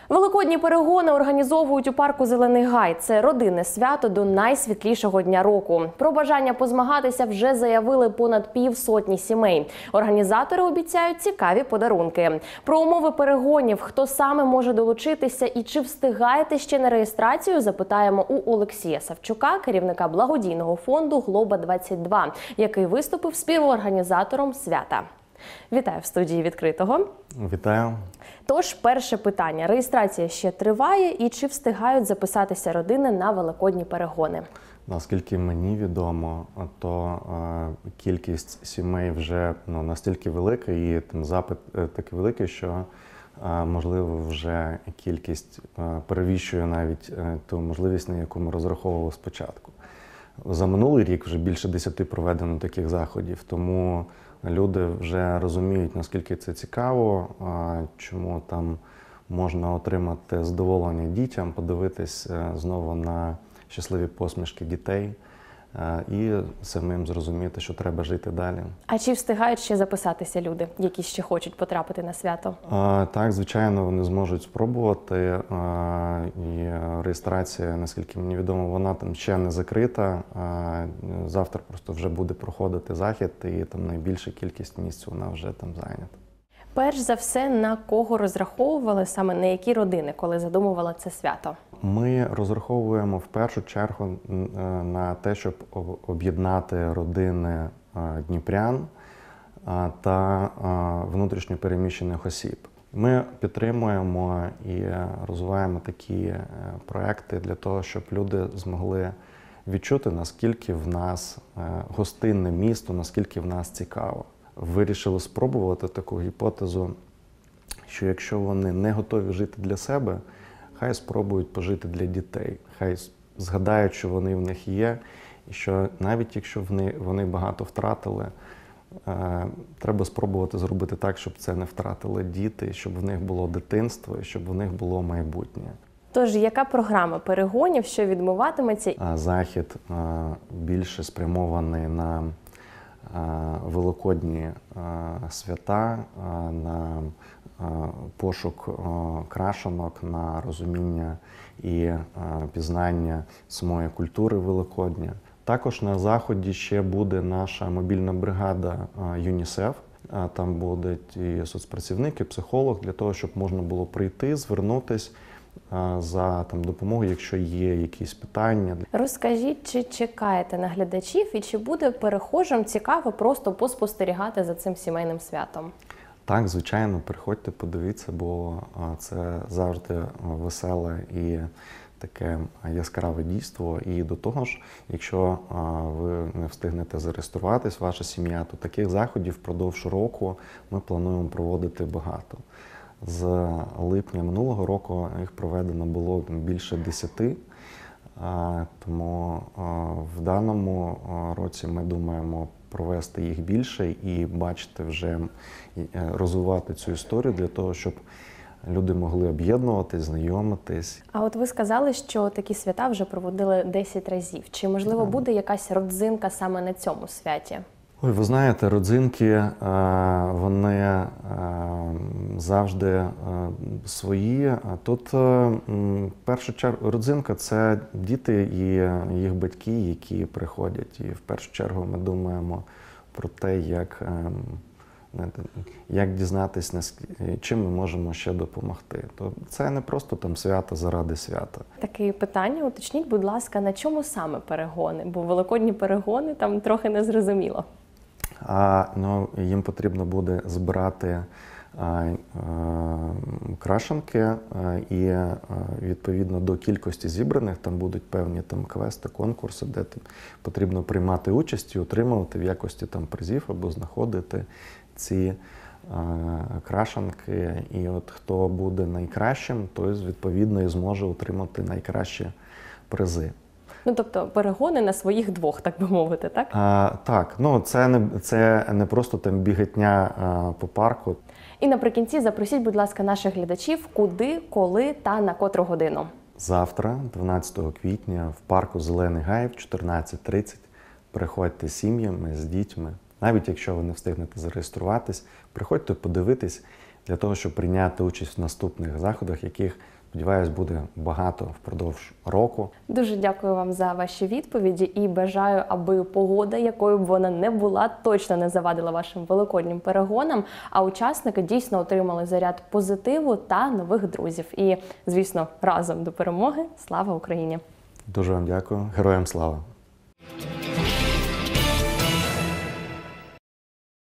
Великодні перегони організовують у парку «Зелений гай». Це родинне свято до найсвітлішого дня року. Про бажання позмагатися вже заявили понад півсотні сімей. Організатори обіцяють цікаві подарунки. Про умови перегонів, хто саме може долучитися і чи встигаєте ще на реєстрацію, запитаємо у Олексія Савчука, керівника благодійного фонду «Глоба-22», який виступив співорганізатором свята. Вітаю в студії «Відкритого». Вітаю. Тож, перше питання. Реєстрація ще триває і чи встигають записатися родини на великодні перегони? Наскільки мені відомо, то кількість сімей вже настільки велика і запит такий великий, що можливо вже кількість перевищує навіть ту можливість, на яку ми розраховували спочатку. За минулий рік вже більше 10 проведено таких заходів, тому люди вже розуміють, наскільки це цікаво, чому там можна отримати задоволення дітям, подивитись знову на щасливі посмішки дітей і самим зрозуміти, що треба жити далі. А чи встигають ще записатися люди, які ще хочуть потрапити на свято? Так, звичайно, вони зможуть спробувати. І реєстрація, наскільки мені відомо, вона там ще не закрита. Завтра просто вже буде проходити захід, і там найбільша кількість місць вона вже там зайнята. Перш за все, на кого розраховували, саме на які родини, коли задумували це свято? Ми розраховуємо в першу чергу на те, щоб об'єднати родини дніпрян та внутрішньо переміщених осіб. Ми підтримуємо і розвиваємо такі проекти для того, щоб люди змогли відчути, наскільки в нас гостинне місто, наскільки в нас цікаво. Вирішили спробувати таку гіпотезу, що якщо вони не готові жити для себе, хай спробують пожити для дітей, хай згадають, що вони в них є, і що навіть якщо вони багато втратили, треба спробувати зробити так, щоб це не втратили діти, щоб в них було дитинство і щоб в них було майбутнє. Тож, яка програма перегонів, що відбуватиметься? Захід більше спрямований на великодні свята, на пошук крашенок, на розуміння і пізнання самої культури Великодня. Також на заході ще буде наша мобільна бригада ЮНІСЕФ. Там будуть і соцпрацівники, психолог, для того, щоб можна було прийти, звернутися за допомогою, якщо є якісь питання. Розкажіть, чи чекаєте на глядачів і чи буде перехожим цікаво просто поспостерігати за цим сімейним святом? Так, звичайно, приходьте, подивіться, бо це завжди веселе і таке яскраве дійство. І до того ж, якщо ви не встигнете зареєструватись, ваша сім'я, то таких заходів впродовж року ми плануємо проводити багато. З липня минулого року їх проведено було більше 10, тому в даному році ми думаємо провести їх більше і бачити вже, розвивати цю історію для того, щоб люди могли об'єднуватись, знайомитись. А от ви сказали, що такі свята вже проводили 10 разів. Чи, можливо, буде якась родзинка саме на цьому святі? Ой, ви знаєте, родзинки, вони завжди свої. Тут, в першу чергу, родзинка – це діти і їх батьки, які приходять. І в першу чергу ми думаємо про те, як дізнатися, чим ми можемо ще допомогти. То це не просто свято заради свята. Таке питання, уточніть, будь ласка, на чому саме перегони? Бо великодні перегони там трохи незрозуміло. Їм потрібно буде збирати крашенки і відповідно до кількості зібраних там будуть певні квести, конкурси, де потрібно приймати участь і отримувати в якості призів або знаходити ці крашенки. І от хто буде найкращим, той відповідно і зможе отримати найкращі призи. Тобто перегони на своїх двох, так би мовити, так? Так, це не просто біготня по парку. І наприкінці запросіть, будь ласка, наших глядачів, куди, коли та на котру годину. Завтра, 12 квітня, в парку «Зелений гай» в 14:30 приходьте з сім'ями, з дітьми. Навіть якщо ви не встигнете зареєструватись, приходьте подивитись для того, щоб прийняти участь в наступних заходах, яких Сподіваюсь, буде багато впродовж року. Дуже дякую вам за ваші відповіді і бажаю, аби погода, якою б вона не була, точно не завадила вашим великоднім перегонам, а учасники дійсно отримали заряд позитиву та нових друзів. І, звісно, разом до перемоги. Слава Україні! Дуже вам дякую. Героям слава!